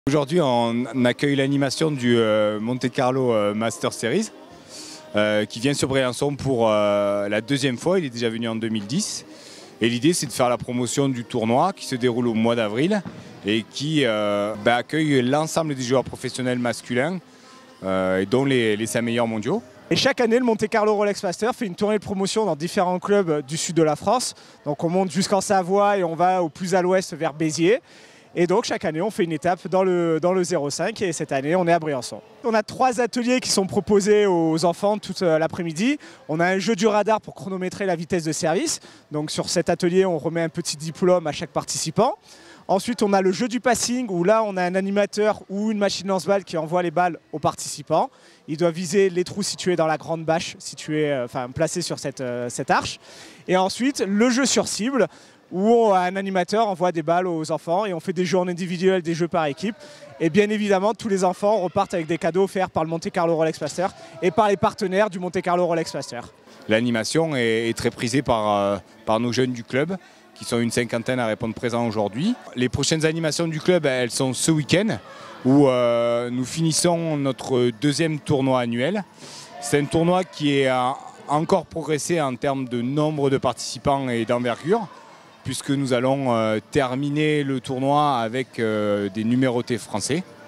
Aujourd'hui, on accueille l'animation du Monte Carlo Master Series qui vient sur Briançon pour la deuxième fois. Il est déjà venu en 2010. Et l'idée, c'est de faire la promotion du tournoi qui se déroule au mois d'avril et qui accueille l'ensemble des joueurs professionnels masculins, dont les 5 meilleurs mondiaux. Et chaque année, le Monte Carlo Rolex Master fait une tournée de promotion dans différents clubs du sud de la France. Donc on monte jusqu'en Savoie et on va au plus à l'ouest vers Béziers. Et donc chaque année, on fait une étape dans le 05 et cette année, on est à Briançon. On a 3 ateliers qui sont proposés aux enfants toute l'après-midi. On a un jeu du radar pour chronométrer la vitesse de service. Donc sur cet atelier, on remet un petit diplôme à chaque participant. Ensuite, on a le jeu du passing où là, on a un animateur ou une machine lance-balles qui envoie les balles aux participants. Il doit viser les trous situés dans la grande bâche, placée sur cette arche. Et ensuite, le jeu sur cible où un animateur envoie des balles aux enfants et on fait des jeux en individuel, des jeux par équipe. Et bien évidemment, tous les enfants repartent avec des cadeaux offerts par le Monte Carlo Rolex Master et par les partenaires du Monte Carlo Rolex Master. L'animation est très prisée par nos jeunes du club, qui sont une 50aine à répondre présent aujourd'hui. Les prochaines animations du club, elles sont ce week-end, où nous finissons notre 2e tournoi annuel. C'est un tournoi qui a encore progressé en termes de nombre de participants et d'envergure, puisque nous allons terminer le tournoi avec des numérotés français.